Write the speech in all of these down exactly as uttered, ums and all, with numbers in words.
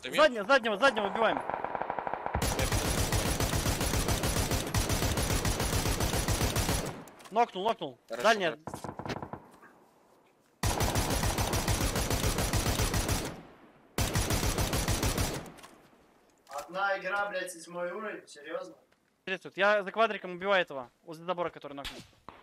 Заднего, заднего, заднего убиваем. Нокнул, нокнул. Хорошо, Дальняя. Одна игра, блядь, седьмой уровень, серьезно? Я за квадриком убиваю этого. Возле забора, который нокнул.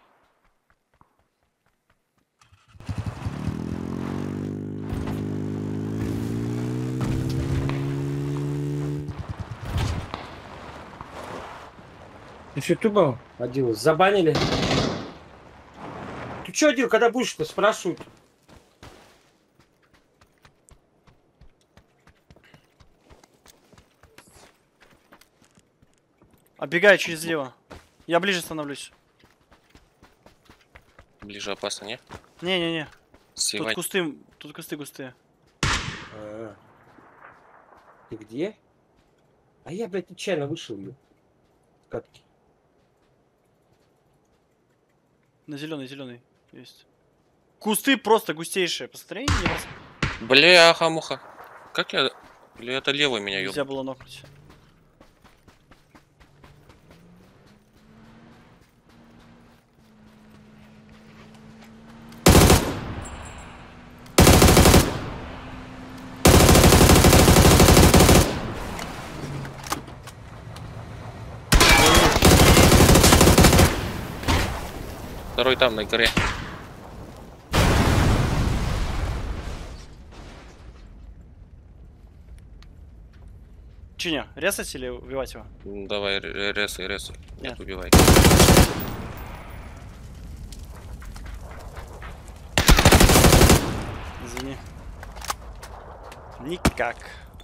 Ты с ютуба Адил забанили? Ты чё, Адил, когда будешь-то, спрашивают? Оббегаю через слева. Я ближе становлюсь. Ближе опасно, не? Не-не-не. Тут Сливать. кусты, тут кусты густые. А, ты где? А я, блядь, нечаянно вышел, ё. Катки. На зеленый, зеленый есть. Кусты просто густейшие. Посмотри, не раз. Бляха-муха. Как я... Или это левый меня ёб... Нельзя было нокнуть. Второй там, на горе. Чиня, резать или убивать его? М, Давай, ре- ресай, ресай. Нет, Нет. убивай. Извини. Никак.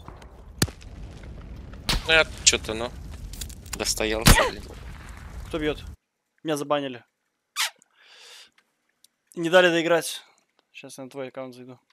Ну, я что-то, ну... Достоялся, блин. Кто бьет? Меня забанили. Не дали доиграть. Сейчас я на твой аккаунт зайду.